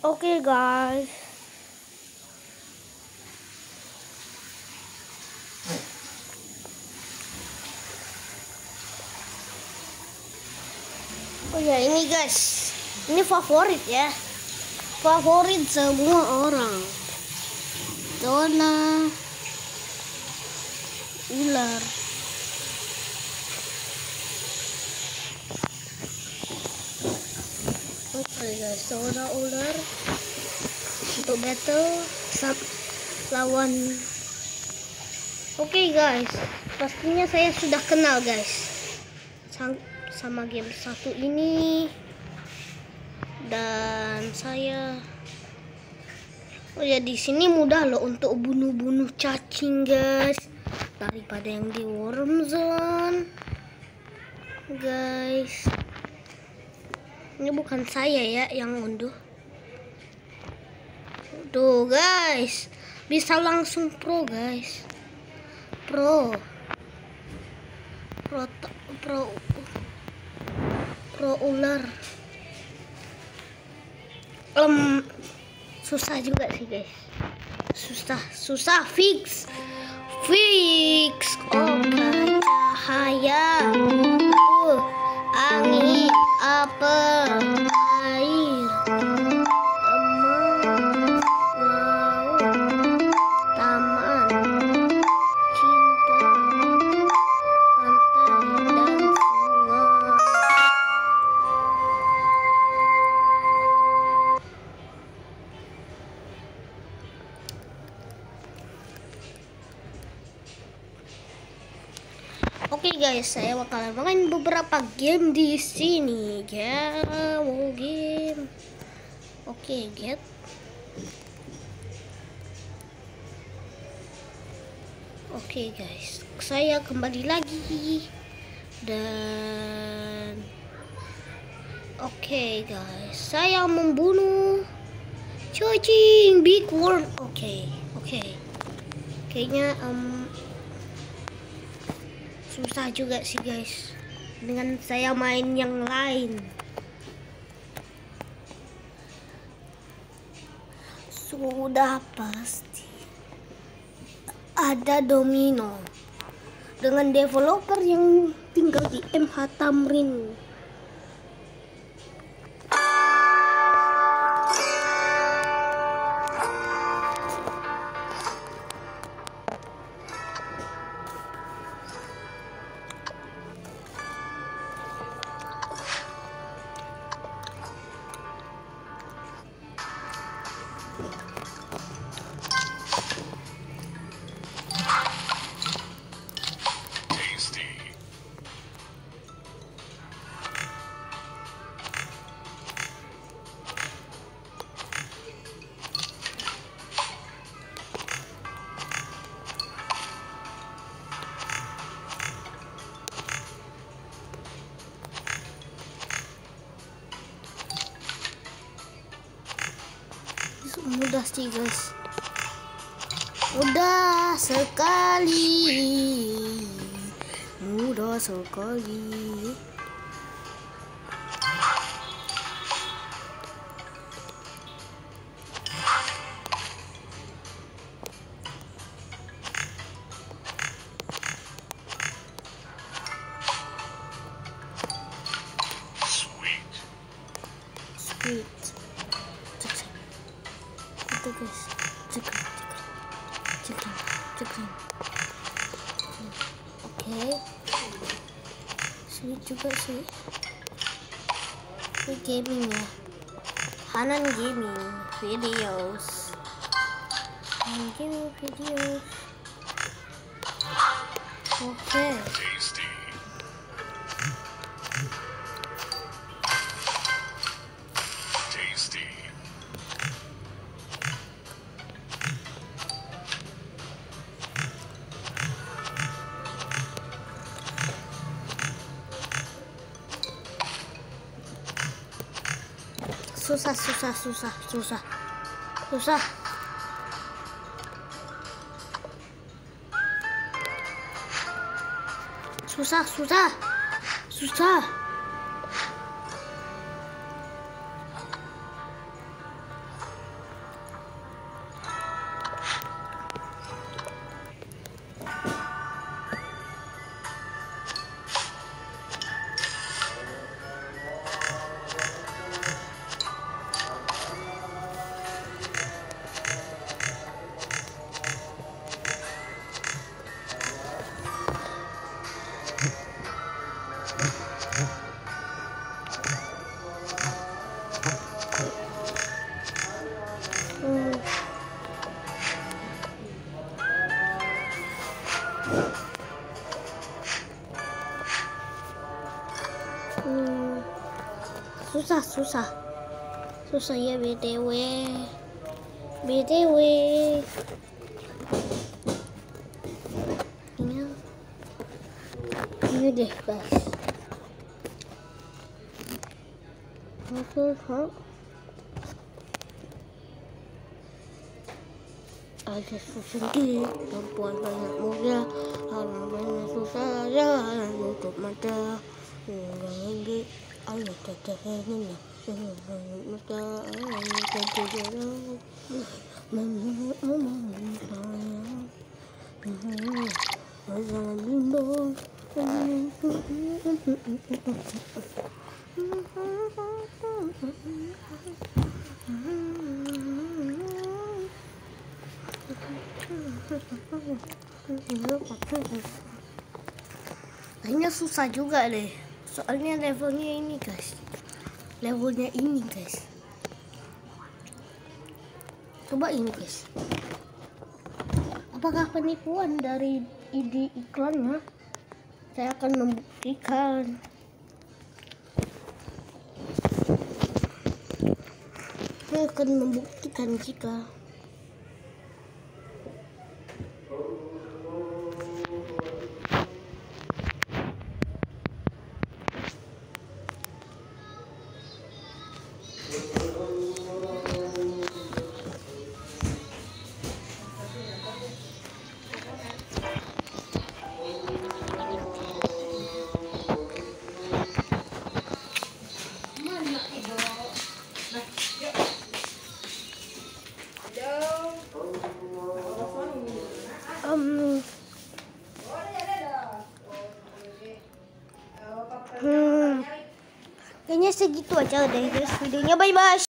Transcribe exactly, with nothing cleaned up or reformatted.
Oke guys. Oh ya ini guys, ini favorit ya, favorit semua orang. Zona ular. Oke guys, zona ular untuk battle sub lawan. Oke guys, pastinya saya sudah kenal guys sama game satu ini, dan saya oh ya di sini mudah loh untuk bunuh-bunuh cacing guys daripada yang di Worm Zone guys. Ini bukan saya ya yang unduh. Tuh guys, bisa langsung pro guys, pro pro pro pro ular. Um, susah juga sih guys, susah susah fix fix oh cahaya uh, angin apel air teman laut taman cinta pantai dan sungai. Oke okay guys, saya bakalan main beberapa game di sini ya. Mau game. Oke, okay, get. Oke okay guys, saya kembali lagi dan oke okay guys, saya membunuh cacing big worm. Oke, okay, oke. Okay. Kayaknya um susah juga sih guys dengan saya main yang lain. Sudah pasti ada domino dengan developer yang tinggal di M H Tamrin. Mudah sih guys, mudah sekali, mudah sekali. Sweet, sweet. Itu guys, cekrek cekrek cekrek. Oke, sweet juga sih. Ini gaming ya, Hanan gaming videos, Hanan gaming videos. Oke. Susah, susah, susah, susah, susah. Susah, susah, susah. susah susah ya btw btw ini ini deh guys. Oke, huh? Ada susah di perempuan banyak muda, orang banyak susah jalan tutup mata, orang lagi ayo teteh ini mata ayo teteh jalan menurut omong sayang jangan bimbang. Kayaknya susah juga deh, soalnya levelnya ini guys, levelnya ini guys. Coba ini guys, apakah penipuan dari ide iklannya? Saya akan membuktikan. Saya akan membuktikan jika um, hmm, kayaknya segitu aja deh guys videonya. Bye bye.